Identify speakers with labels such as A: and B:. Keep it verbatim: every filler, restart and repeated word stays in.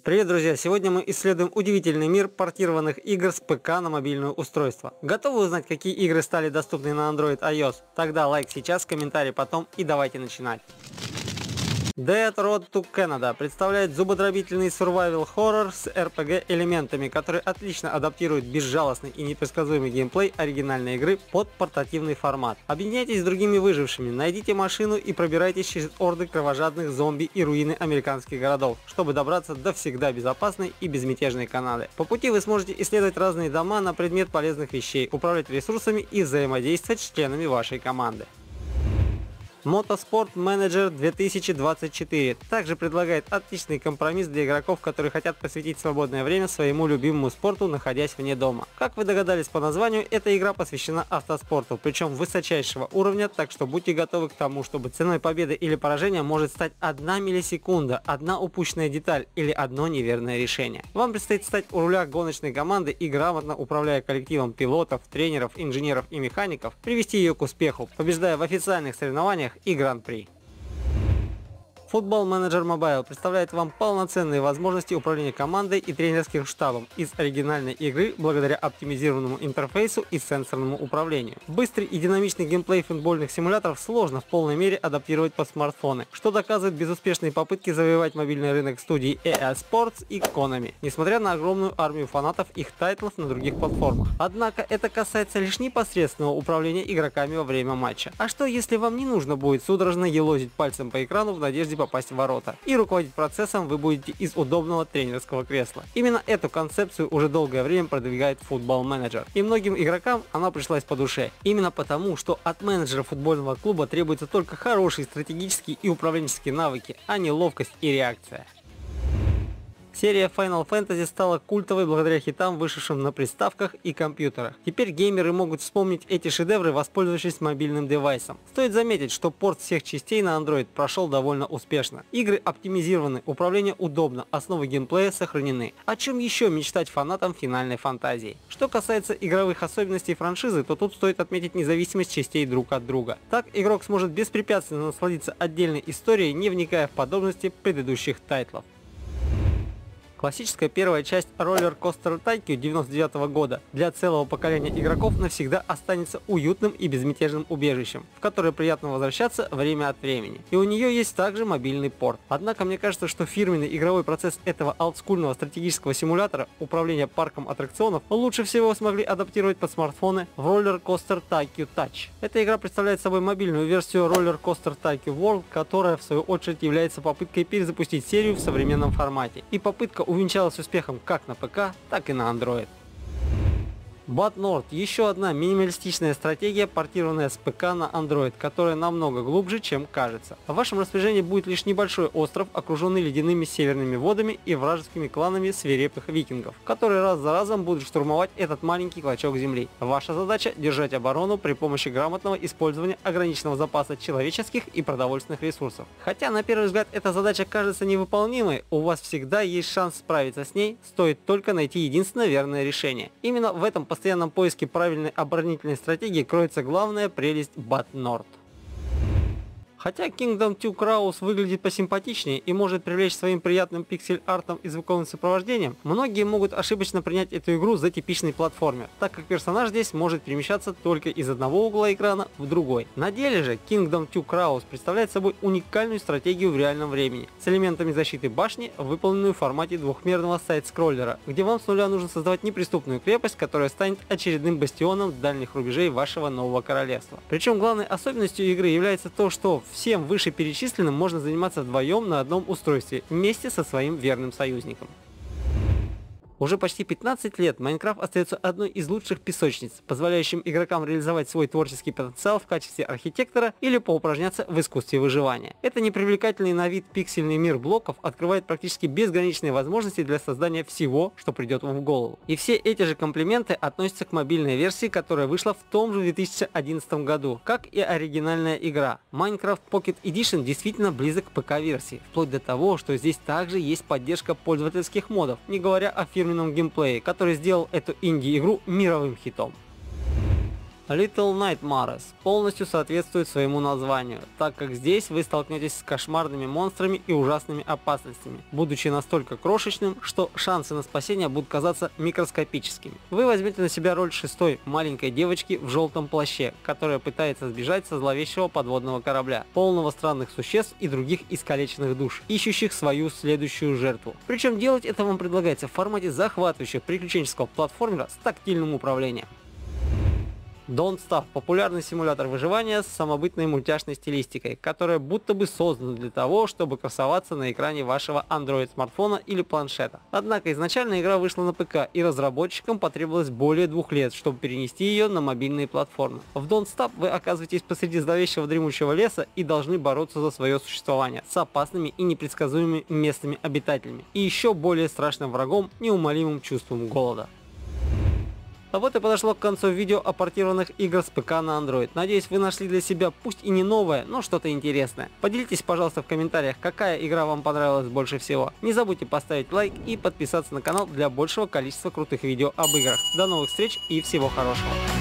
A: Привет, друзья! Сегодня мы исследуем удивительный мир портированных игр с ПК на мобильное устройство. Готовы узнать, какие игры стали доступны на Android и iOS? Тогда лайк сейчас, комментарий потом и давайте начинать. Dead Road to Canada представляет зубодробительный survival horror с эр пи джи элементами, который отлично адаптирует безжалостный и непредсказуемый геймплей оригинальной игры под портативный формат. Объединяйтесь с другими выжившими, найдите машину и пробирайтесь через орды кровожадных зомби и руины американских городов, чтобы добраться до всегда безопасной и безмятежной Канады. По пути вы сможете исследовать разные дома на предмет полезных вещей, управлять ресурсами и взаимодействовать с членами вашей команды. Motorsport Manager две тысячи двадцать четыре также предлагает отличный компромисс для игроков, которые хотят посвятить свободное время своему любимому спорту, находясь вне дома. Как вы догадались по названию, эта игра посвящена автоспорту, причем высочайшего уровня, так что будьте готовы к тому, чтобы ценой победы или поражения может стать одна миллисекунда, одна упущенная деталь или одно неверное решение. Вам предстоит стать у руля гоночной команды и, грамотно управляя коллективом пилотов, тренеров, инженеров и механиков, привести ее к успеху, побеждая в официальных соревнованиях и Гран-при. Football Manager Mobile представляет вам полноценные возможности управления командой и тренерским штабом из оригинальной игры благодаря оптимизированному интерфейсу и сенсорному управлению. Быстрый и динамичный геймплей футбольных симуляторов сложно в полной мере адаптировать под смартфоны, что доказывает безуспешные попытки завоевать мобильный рынок студии и эй Sports и Konami, несмотря на огромную армию фанатов их тайтлов на других платформах. Однако это касается лишь непосредственного управления игроками во время матча. А что если вам не нужно будет судорожно елозить пальцем по экрану в надежде попасть в ворота, и руководить процессом вы будете из удобного тренерского кресла? Именно эту концепцию уже долгое время продвигает Football Manager, и многим игрокам она пришлась по душе. Именно потому, что от менеджера футбольного клуба требуются только хорошие стратегические и управленческие навыки, а не ловкость и реакция. Серия Final Fantasy стала культовой благодаря хитам, вышедшим на приставках и компьютерах. Теперь геймеры могут вспомнить эти шедевры, воспользовавшись мобильным девайсом. Стоит заметить, что порт всех частей на Android прошел довольно успешно. Игры оптимизированы, управление удобно, основы геймплея сохранены. О чем еще мечтать фанатам финальной фантазии? Что касается игровых особенностей франшизы, то тут стоит отметить независимость частей друг от друга. Так игрок сможет беспрепятственно насладиться отдельной историей, не вникая в подробности предыдущих тайтлов. Классическая первая часть Roller Coaster Tycoon девяносто девятого года для целого поколения игроков навсегда останется уютным и безмятежным убежищем, в которое приятно возвращаться время от времени. И у нее есть также мобильный порт. Однако мне кажется, что фирменный игровой процесс этого олдскульного стратегического симулятора управления парком аттракционов лучше всего смогли адаптировать под смартфоны в Roller Coaster Tycoon Touch. Эта игра представляет собой мобильную версию Roller Coaster Tycoon World, которая в свою очередь является попыткой перезапустить серию в современном формате. И попытка увенчалась успехом как на ПК, так и на Android. Bad North – еще одна минималистичная стратегия, портированная с ПК на Android, которая намного глубже, чем кажется. В вашем распоряжении будет лишь небольшой остров, окруженный ледяными северными водами и вражескими кланами свирепых викингов, которые раз за разом будут штурмовать этот маленький клочок земли. Ваша задача – держать оборону при помощи грамотного использования ограниченного запаса человеческих и продовольственных ресурсов. Хотя на первый взгляд эта задача кажется невыполнимой, у вас всегда есть шанс справиться с ней, стоит только найти единственное верное решение. Именно в этом постоянном поиске правильной оборонительной стратегии кроется главная прелесть Bad North. Хотя Kingdom Two Crowns выглядит посимпатичнее и может привлечь своим приятным пиксель-артом и звуковым сопровождением, многие могут ошибочно принять эту игру за типичный платформер, так как персонаж здесь может перемещаться только из одного угла экрана в другой. На деле же Kingdom Two Crowns представляет собой уникальную стратегию в реальном времени, с элементами защиты башни, выполненную в формате двухмерного сайд-скроллера, где вам с нуля нужно создавать неприступную крепость, которая станет очередным бастионом дальних рубежей вашего нового королевства. Причем главной особенностью игры является то, что всем вышеперечисленным можно заниматься вдвоем на одном устройстве, вместе со своим верным союзником. Уже почти пятнадцать лет Майнкрафт остается одной из лучших песочниц, позволяющим игрокам реализовать свой творческий потенциал в качестве архитектора или поупражняться в искусстве выживания. Это непривлекательный на вид пиксельный мир блоков открывает практически безграничные возможности для создания всего, что придет вам в голову. И все эти же комплименты относятся к мобильной версии, которая вышла в том же две тысячи одиннадцатом году, как и оригинальная игра. Minecraft Pocket Edition действительно близок к ПК-версии, вплоть до того, что здесь также есть поддержка пользовательских модов, не говоря о фирменном геймплее, который сделал эту инди-игру мировым хитом. Little Nightmares полностью соответствует своему названию, так как здесь вы столкнетесь с кошмарными монстрами и ужасными опасностями, будучи настолько крошечным, что шансы на спасение будут казаться микроскопическими. Вы возьмете на себя роль шестой маленькой девочки в желтом плаще, которая пытается сбежать со зловещего подводного корабля, полного странных существ и других искалеченных душ, ищущих свою следующую жертву. Причем делать это вам предлагается в формате захватывающего приключенческого платформера с тактильным управлением. Don't Starve – популярный симулятор выживания с самобытной мультяшной стилистикой, которая будто бы создана для того, чтобы красоваться на экране вашего Android смартфона или планшета. Однако изначально игра вышла на ПК, и разработчикам потребовалось более двух лет, чтобы перенести ее на мобильные платформы. В Don't Starve вы оказываетесь посреди зловещего дремучего леса и должны бороться за свое существование с опасными и непредсказуемыми местными обитателями и еще более страшным врагом – неумолимым чувством голода. А вот и подошло к концу видео о портированных игр с ПК на Android. Надеюсь, вы нашли для себя пусть и не новое, но что-то интересное. Поделитесь, пожалуйста, в комментариях, какая игра вам понравилась больше всего. Не забудьте поставить лайк и подписаться на канал для большего количества крутых видео об играх. До новых встреч и всего хорошего.